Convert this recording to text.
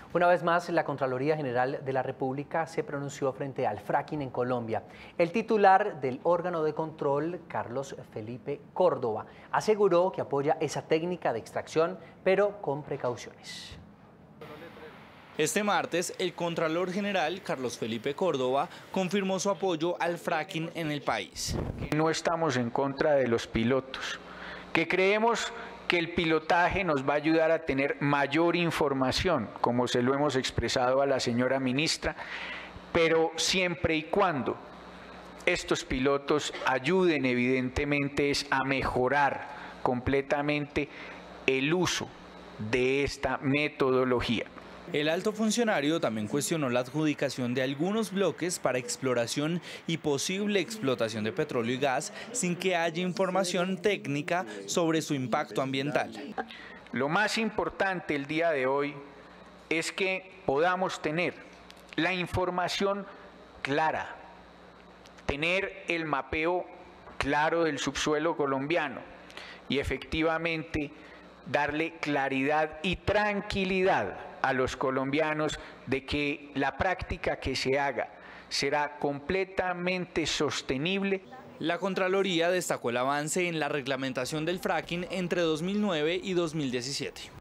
Una vez más, la Contraloría General de la República se pronunció frente al fracking en Colombia. El titular del órgano de control, Carlos Felipe Córdoba, aseguró que apoya esa técnica de extracción, pero con precauciones. Este martes, el Contralor General, Carlos Felipe Córdoba, confirmó su apoyo al fracking en el país. No estamos en contra de los pilotos, que creemos que el pilotaje nos va a ayudar a tener mayor información, como se lo hemos expresado a la señora ministra, pero siempre y cuando estos pilotos ayuden evidentemente a mejorar completamente el uso de esta metodología. El alto funcionario también cuestionó la adjudicación de algunos bloques para exploración y posible explotación de petróleo y gas sin que haya información técnica sobre su impacto ambiental. Lo más importante el día de hoy es que podamos tener la información clara, tener el mapeo claro del subsuelo colombiano y efectivamente darle claridad y tranquilidad a los colombianos de que la práctica que se haga será completamente sostenible. La Contraloría destacó el avance en la reglamentación del fracking entre 2009 y 2017.